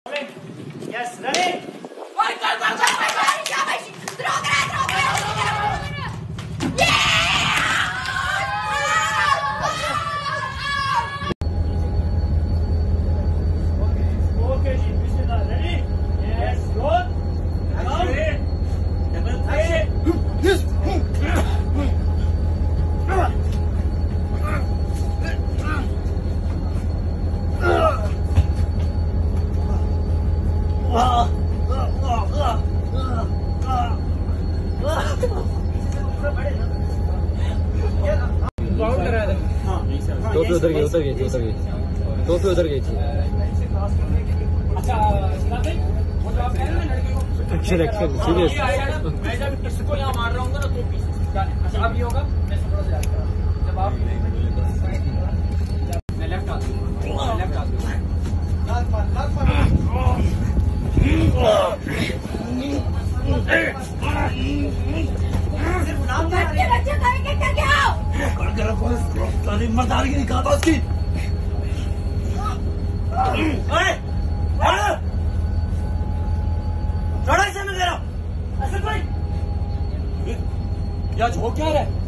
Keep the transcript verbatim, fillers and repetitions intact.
Yes, ready? Go, go, go, go, go, go! Throw grenade, throw grenade, throw grenade! Okay, okay, जी, bismillah. Ready? Yes, go. Now, double three. टोपी उधर गई उधर गई थी उधर गई टोपी उधर गई थी। Action action serious. मैं जब किसको यहाँ मार रहा हूँ ना तो अच्छा अब ये होगा जब आप मैं लेफ्ट आती हूँ लेफ्ट आती हूँ बच्चे बच्चे करके करके आओ मर्दारी की निकाल उसकी। चढ़ा इसे मैं दे रहा हूँ ऐसे कोई या हो क्या रहा है।